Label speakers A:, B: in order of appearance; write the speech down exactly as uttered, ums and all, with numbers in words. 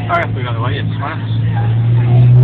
A: I have to go the way, it's fast.